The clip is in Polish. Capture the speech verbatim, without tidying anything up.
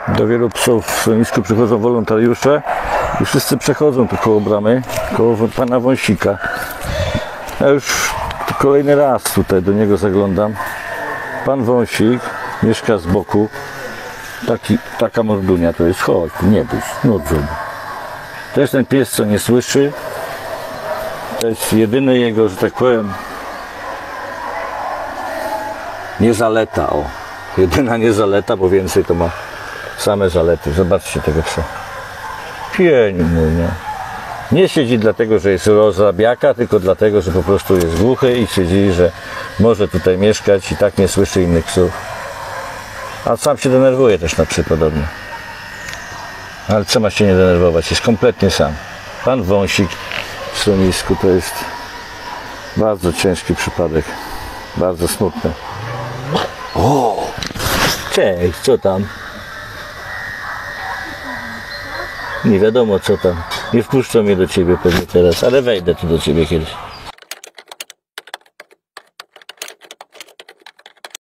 Do wielu psów w schronisku przychodzą wolontariusze i wszyscy przechodzą tu koło bramy, koło pana Wąsika. Ja już kolejny raz tutaj do niego zaglądam. Pan Wąsik mieszka z boku. Taki, taka mordunia to jest. Chodź, nie bój, no dzwoni. To jest ten pies, co nie słyszy. To jest jedyny jego, że tak powiem, niezaleta, o. Jedyna niezaleta, bo więcej to ma same zalety. Zobaczcie tego psa. Piękny, nie? Nie siedzi dlatego, że jest rozrabiaka, tylko dlatego, że po prostu jest głuchy i siedzi, że może tutaj mieszkać i tak nie słyszy innych psów. A sam się denerwuje też na psy podobnie. Ale co ma się nie denerwować? Jest kompletnie sam. Pan Wąsik w schronisku to jest bardzo ciężki przypadek. Bardzo smutny. O! Cześć, co tam? Nie wiadomo co tam. Nie wpuszczą mnie do ciebie pewnie teraz, ale wejdę tu do ciebie kiedyś.